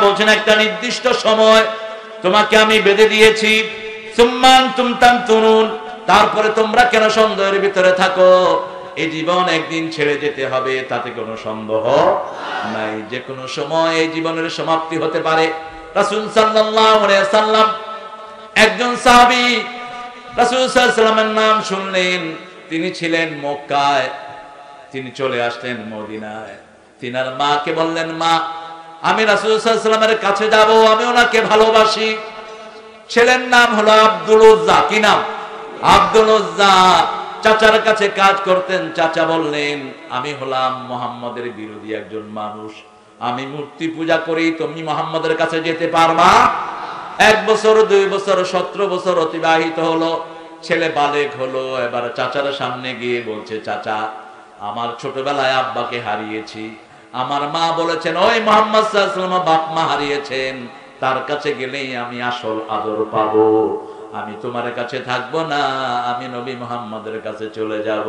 বলছেন একটা নির্দিষ্ট সময় তোমাকে আমি বেঁধে দিয়েছি, সুম্মান তুমতান তুনুন, তারপরে তোমরা কেন সন্দেহের ভিতরে থাকো? এই জীবন একদিন ছেড়ে যেতে হবে, তাতে কোনো সন্দেহ নাই। যে কোনো সময় এই জীবনের সমাপ্তি হতে পারে। রাসূল সাল্লাল্লাহু আলাইহি ওয়াসাল্লাম একজন সাহাবী রাসূল সাল্লাল্লাহু আলাইহি ওয়াসাল্লামের নাম শুনলেন, তিনি ছিলেন মক্কায়, তিনি চলে আসলেন মদিনায়। তিনার মাকে বললেন, মা আমি রাসূল সাল্লাল্লাহু আলাইহি ওয়াসাল্লামের কাছে যাব, আমি ওনাকে ভালোবাসি। ছেলের নাম হলো আব্দুল উজ্জা। কি নাম? আব্দুল উজ্জা। চাচার কাছে কাজ করতেন। চাচা বললেন, আমি হলাম মুহাম্মদের বিরোধী একজন মানুষ, আমি মূর্তি পূজা করি, তুমি মুহাম্মদের কাছে যেতে পারবা? 1 বছর 2 বছর 17 বছর অতিবাহিত হলো, ছেলে বালেগ হলো। এবার চাচার সামনে গিয়ে বলছে, চাচা আমার ছোটবেলায় আব্বাকে হারিয়েছি, আমার মা বলেছেন ওই মুহাম্মদ সাল্লাল্লাহু আলাইহি ওয়াসাল্লাম বাপ মা হারিয়েছেন, তার কাছে গেলেই আমি আসল আদর পাবো, আমি তোমার কাছে থাকবো না, আমি নবী মুহাম্মদের কাছে চলে যাব।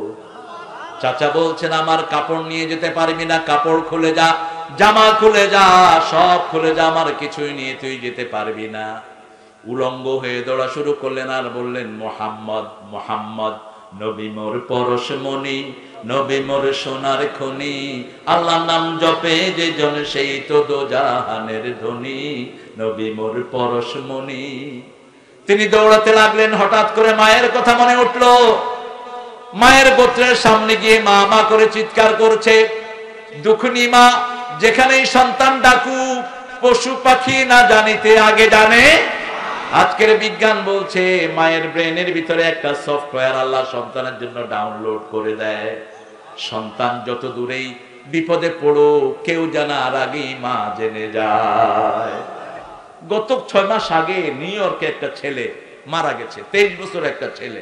চাচা বলছেন, আমার কাপড় নিয়ে যেতে পারবি না, কাপড় খুলে যা, জামা খুলে যা, সব খুলে যা, আমার কিছুই নিয়ে তুই যেতে পারবি না। উলঙ্গ হয়ে দৌড়া শুরু করলেন আর বললেন, মুহাম্মদ মুহাম্মদ, নবী মোর পরশমণি, নবী মোর সোনার খনি, আল্লাহর নাম জপে যে জন সেই তো দোজাহানের ধনী, নবী মোর পরশমণি। তিনি দৌড়াতে লাগলেন। হঠাৎ করে মায়ের কথা মনে উঠলো। মায়ের গোত্রের সামনে গিয়ে মা মা করে চিৎকার করছে। দুঃখিনী মা, যেখানেই সন্তান ডাকু, পশু পাখি না জানিতে আগে জানে। আজকের বিজ্ঞান বলছে মায়ের ব্রেনের ভিতরে একটা সফটওয়্যার আল্লাহ সন্তানের জন্য ডাউনলোড করে দেয়। সন্তান যত দূরেই বিপদে পড়ো, কেউ জানার আগেই মা জেনে যায়। গত 6 মাস আগে নিউ ইয়র্কে একটা ছেলে মারা গেছে, 23 বছর একটা ছেলে।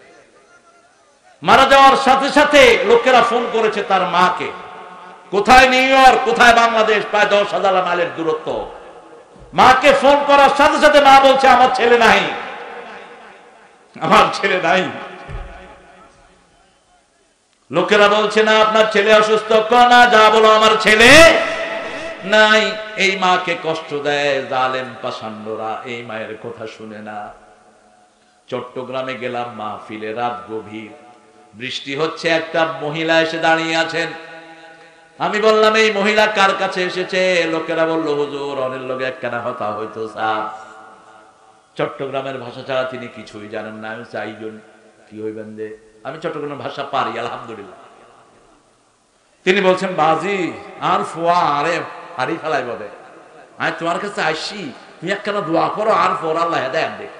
মারা যাওয়ার সাথে সাথে লোকেরা ফোন করেছে তার মাকে, কোথায় নিউ ইয়র্ক, কোথায় বাংলাদেশ, প্রায় 10,000 মাইলের দূরত্ব। মাকে ফোন করার সাথে সাথে মা বলছে, আমার ছেলে নাই, আমার ছেলে নাই। লোকেরা বলছে, না আপনার ছেলে অসুস্থ। না, যা বলো আমার ছেলে নাই। এই মাকে কষ্ট দেয় জালেম পাষাণ্ডরা, এই মায়ের কথা শুনে না। চট্টগ্রামে গেলাম মাহফিলে, রাত গভীর, বৃষ্টি হচ্ছে, একটা মহিলা এসে দাঁড়িয়ে আছেন। আমি বললাম, এই মহিলা কার কাছে এসেছে? লোকেরা বলল, হুজুর অনেক লোক একখানা হতা হইতো স্যার, চট্টগ্রামের ভাষা ছাড়া তিনি কিছুই জানেন না। আমি চাইজন কি হইবেন দে, আমি চট্টগ্রামের ভাষা পারি আলহামদুলিল্লাহ। তিনি বলছেন, বাজি আর ফুয়া আরে হারি ফেলাই বলে, আমি তোমার কাছে আসছি, তুমি একখানা দোয়া করো আর ফোর আল্লাহ হেদায়েত দেখ।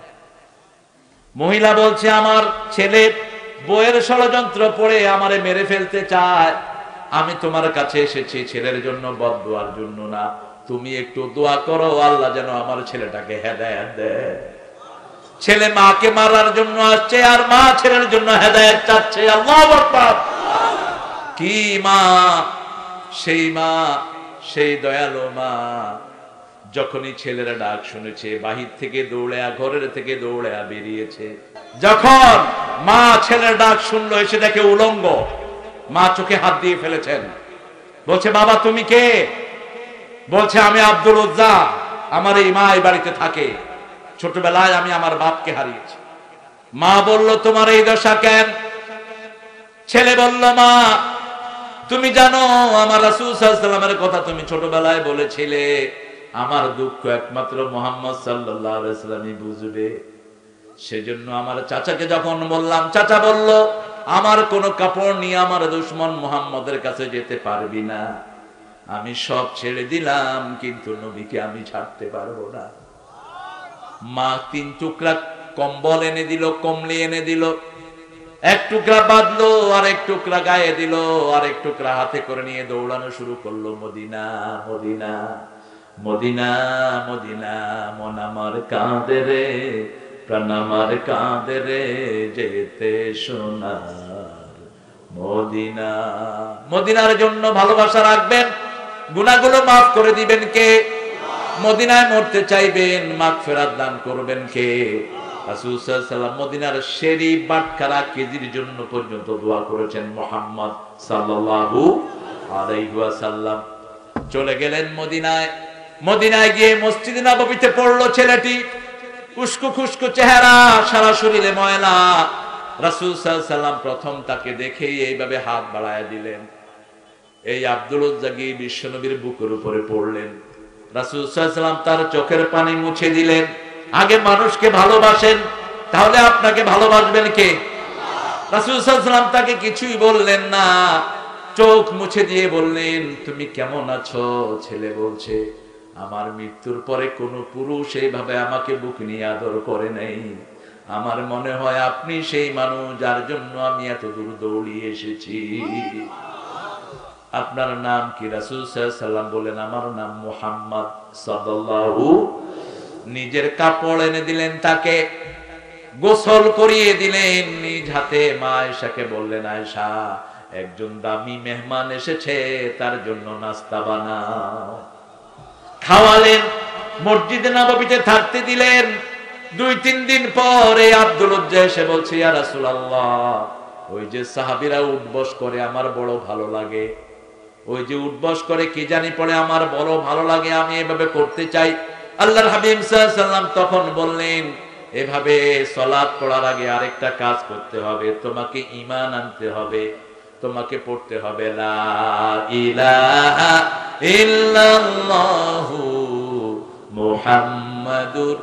মহিলা বলছে, আমার ছেলে বইয়ের ষড়যন্ত্র পড়ে আমারে মেরে ফেলতে চায়, আমি তোমার কাছে এসেছি ছেলের জন্য, বদদুয়ার জন্য না, তুমি একটু দোয়া করো আল্লাহ যেন আমার ছেলেটাকে হেদায়েত দেয়। ছেলে মাকে মারার জন্য আসছে আর মা ছেলের জন্য হেদায়েত চাচ্ছে। আল্লাহু আকবার। কি মা! সেই মা, সেই দয়ালু মা, যখনই ছেলের ডাক শুনেছে বাহির থেকে দৌড়ে, ঘরের থেকে দৌড়ে বেরিয়েছে। যখন মা ছেলের ডাক শুনলো, এসে দেখে উলঙ্গ, মা চোখে হাত দিয়ে ফেলেছেন। বলছে, বাবা তুমি কে? বলছে, আমি আব্দুল উজ্জা, আমার এই মা এই বাড়িতে থাকে, ছোটবেলায় আমি আমার বাপকে হারিয়েছি। মা বলল, তোমার এই দশা কেন? ছেলে বলল, মা তুমি জানো আমার রাসূল সাল্লাল্লাহু আলাইহি ওয়াসাল্লামের কথা তুমি ছোটবেলায় বলেছিলে, আমার দুঃখ একমাত্র মুহাম্মদ সাল্লাল্লাহু আলাইহি ওয়াসাল্লামই বুঝবে। সেজন্য আমার চাচাকে যখন বললাম, চাচা বলল, আমার কোনো কাপড় নিয়ে আমার দুশমন মুহাম্মদের কাছে যেতে পারবি না। আমি সব ছেড়ে দিলাম, কিন্তু নবীকে আমি ছাড়তে পারবো না। মা 3 টুকরা কম্বল এনে দিল, কমলি এনে দিল, 1 টুকরা বাঁধলো, আর 1 টুকরা গায়ে দিল, আর 1 টুকরা হাতে করে নিয়ে দৌড়ানো শুরু করলো, মদিনা মদিনা মদিনা মদিনা, মন আমার কাঁদে রে, প্রাণ আমার কাঁদে রে, যেতে সোনার মদিনা। মদিনার জন্য ভালোবাসা রাখবেন, গুনাহগুলো মাফ করে দিবেন কে? মদিনায় মরতে চাইবেন, মাগফিরাত দান করবেন কে? রাসূল সাল্লাল্লাহু আলাইহি ওয়াসাল্লাম মদিনার শেরি বাটখারা কেজির জন্য পর্যন্ত দোয়া করেছেন মুহাম্মদ সাল্লাল্লাহু আলাইহি ওয়াসাল্লাম। চলে গেলেন মদিনায়। মদিনায় গিয়ে মসজিদে নববীতে পড়লো ছেলেটি, উস্কো খুস্কো চেহারা, সারা শরীরে ময়লা। রাসূল সাল্লাল্লাহু আলাইহি ওয়াসাল্লাম প্রথম তাকে দেখেই এইভাবে হাত বাড়ায় দিলেন। এই আব্দুল উজ্জা গিয়ে বিশ্বনবীর বুকের উপরে পড়লেন। রাসূল সাল্লাল্লাহু আলাইহি ওয়াসাল্লাম তার চোখের পানি মুছে দিলেন। আগে মানুষকে ভালোবাসেন, তাহলে আপনাকে ভালোবাসবেন কে? রাসূল সাল্লাল্লাহু আলাইহি ওয়াসাল্লাম তাকে কিছুই বললেন না, চোখ মুছে দিয়ে বললেন, তুমি কেমন আছো? ছেলে বলছে, আমার মৃত্যুর পরে কোনো পুরুষ এইভাবে আমাকে বুক নিয়ে আদর করে নাই। আমার মনে হয় আপনি সেই মানুষ যার জন্য আমি এত দূর দৌড়িয়ে এসেছি। আপনার নাম কি? রাসূল সাল্লাল্লাহু আলাইহি ওয়াসাল্লাম বলেন, আমার নাম মুহাম্মদ সাল্লাল্লাহু। নিজের কাপড় এনে দিলেন, তাকে গোসল করিয়ে দিলেন। নিজ হাতে মা আয়েশাকে বললেন, আয়েশা, একজন দামি মেহমান এসেছে, তার জন্য নাস্তা বানাও। খাওয়ালেন, মসজিদে নববীতে থাকতে দিলেন। 2-3 দিন পরে আব্দুল উজ্জা এসে বলছে, ইয়া রাসূলুল্লাহ, ওই যে সাহাবীরা উঠবস করে আমার বড় ভালো লাগে, ওই যে উঠবস করে কি জানি পড়ে আমার বড় ভালো লাগে, আমি এভাবে করতে চাই। আল্লাহর হাবিব সাল্লাল্লাহু আলাইহি ওয়াসাল্লাম তখন বললেন, এভাবে সালাত পড়ার আগে আরেকটা কাজ করতে হবে, তোমাকে ঈমান আনতে হবে, তোমাকে পড়তে হবে লা ইলাহা ইল্লাল্লাহু মুহাম্মাদুর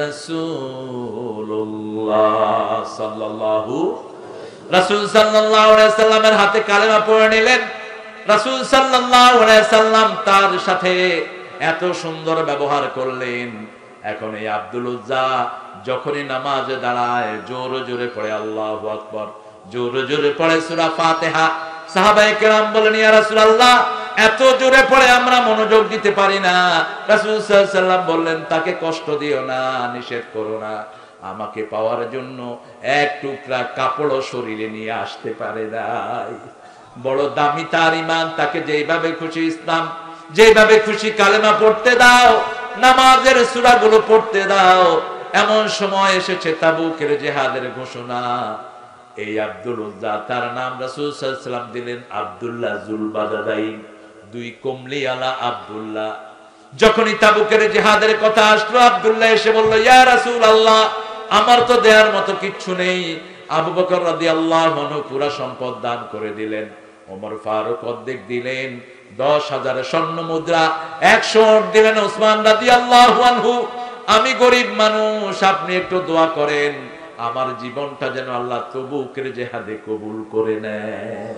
রাসূলুল্লাহ সাল্লাল্লাহু। রাসূল সাল্লাল্লাহু আলাইহি ওয়াসাল্লামের হাতে কালেমা পড়ে নিলেন। রাসূল সাল্লাল্লাহু আলাইহি ওয়াসাল্লাম তার সাথে এত সুন্দর ব্যবহার করলেন। এখন এই আব্দুল উজ্জা যখনই নামাজে দাঁড়ায় জোরে জোরে পড়ে আল্লাহু আকবার, জোরে জোরে পড়ে সূরা ফাতিহা। সাহাবায়ে কেরাম বলেন, ইয়া রাসূলুল্লাহ, এত জোরে পড়ে আমরা মনোযোগ দিতে পারি না। রাসূল সাল্লাল্লাহু আলাইহি ওয়াসাল্লাম বললেন, তাকে কষ্ট দিও না, নিষেধ করো না, আমাকে পাওয়ার জন্য এক টুকরা কাপড়ও শরীরে নিয়ে আসতে পারে নাই। বড় দামি তার ঈমান, তাকে যেভাবে খুশি ইসলাম, যেভাবে খুশি কালেমা পড়তে দাও, নামাজের সূরাগুলো পড়তে দাও। এমন সময় এসেছে তাবুকের জিহাদের ঘোষণা। এই আব্দুল উজ্জা, তার নাম রাসূল সাল্লাল্লাহু আলাইহি ওয়াসাল্লাম দিলেন আব্দুল্লাহ যুলবাদাদাইন, 2 কমলিওয়ালা আব্দুল্লাহ। যখনই তাবুকের জিহাদের কথা আসলো, আব্দুল্লাহ এসে বলল, ইয়া রাসূলুল্লাহ, আমার তো দেওয়ার মতো কিচ্ছু নেই। আবু বকর রাদিয়াল্লাহু আনহু পুরা সম্পদ দান করে দিলেন, ওমর ফারুক অর্ধেক দিলেন, 10,000 স্বর্ণ মুদ্রা 100 দিলেন ওসমান রাদিয়াল্লাহু আনহু। আমি গরিব মানুষ, আপনি একটু দোয়া করেন আমার জীবনটা যেন আল্লাহ তাবুকের জিহাদে কবুল করে নেয়।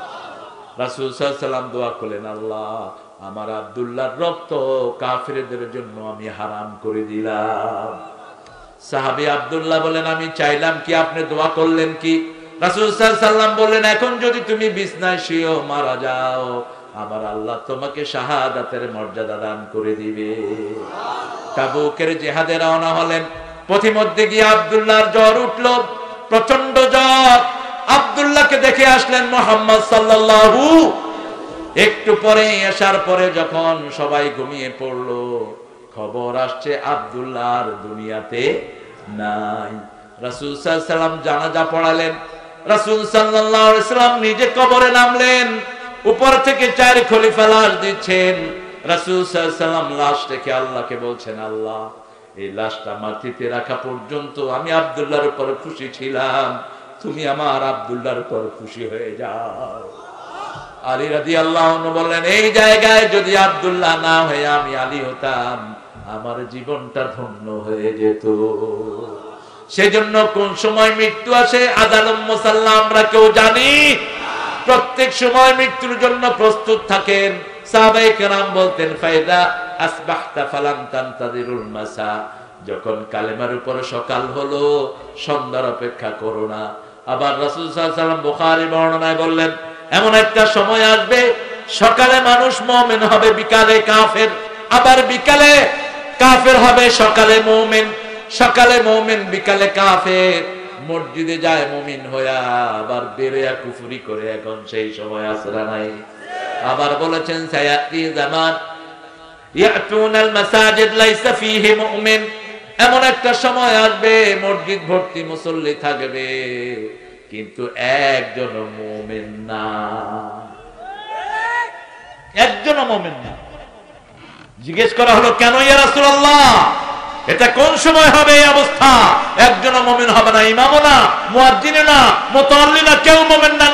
রাসূল সাল্লাল্লাহু আলাইহি ওয়াসাল্লাম দোয়া করলেন, আল্লাহ, আমার আব্দুল্লাহর রক্ত কাফিরদের জন্য আমি হারাম করে দিলাম। সাহাবী আব্দুল্লাহ বলেন, আমি চাইলাম কি, আপনি দোয়া করলেন কি? রাসূল সাল্লাল্লাহু আলাইহি ওয়াসাল্লাম বললেন, এখন যদি তুমি বিছনায় শুয়ে মারা যাও, আমার আল্লাহ তোমাকে শাহাদাতের মর্যাদা দান করে দিবে। তাবুকের জিহাদে রওনা হলেন। পথিমধ্যে গিয়ে আব্দুল্লাহর জ্বর উঠল, প্রচন্ড জ্বর। আব্দুল্লাহকে দেখে আসলেন মুহাম্মদ সাল্লাল্লাহু। একটু পরে আসার পরে যখন সবাই ঘুমিয়ে পড়লো, খবর আসছে আব্দুল্লাহর দুনিয়াতে নাই। রাসূল সাল্লাল্লাহু আলাইহি ওয়াসাল্লাম জানাজা পড়ালেন। রাসূল সাল্লাল্লাহু আলাইহি ওয়াসাল্লাম নিজে কবরে নামলেন, উপর থেকে 4 খলিফা লাশ দিচ্ছেন। রাসূল সাল্লাল্লাহু আলাইহি ওয়াসাল্লাম লাশ দেখে আল্লাহকে বলছেন, আল্লাহ, এই লাশটা মাটিতে রাখা পর্যন্ত আমি আব্দুল্লাহর উপর খুশি ছিলাম, তুমি আমার আব্দুল্লাহর উপর খুশি হয়ে যাও। আলী রাদিয়াল্লাহু আনহু বললেন, এই জায়গায় যদি আব্দুল্লাহ না হয়ে আমি আলী হতাম, আমার জীবনটা ধন্য হয়ে যেত। সেজন্য কোন সময় মৃত্যু আসে আযালুম মুসাল্লা আমরা কেউ জানি। প্রত্যেক সময় মৃত্যুর জন্য প্রস্তুত থাকেন। সাহাবায়ে কেরাম বলতেন, ফাইদা আসবাহতা ফালাম তানতাযিরুল মাসা, যখন কালেমার উপর সকাল হলো, সন্ধ্যার অপেক্ষা করো না। আবার রাসূল সাল্লাল্লাহু আলাইহি ওয়াসাল্লাম বুখারী বর্ণনায় বললেন, এমন একটা সময় আসবে, সকালে মানুষ মুমিন হবে, বিকালে কাফের, আবার বিকালে কাফের হবে, সকালে মুমিন, সকালে মুমিন বিকালে কাফের। মসজিদে যায় মুমিন হইয়া, আবার বেরিয়া কুফরি করে। এখন সেই সময় আসরা নাই। আবার বলেছেন, সায়াতি জামান ইয়াতুনাল মাসাজিদ লাইসা ফীহি মুমিন, এমন একটা সময় আসবে মসজিদ ভর্তি মুসল্লি থাকবে, কিন্তু একজন মুমিন না, একজন মুমিন না। জিজ্ঞেস করা হলো, কেন ইয়া রাসূলুল্লাহ, এটা কোন সময় হবে এই অবস্থা? একজন মুমিন হবে না, ইমামও না, মুয়াজ্জিনও না, মুতাল্লি না, কেউ মুমিন না,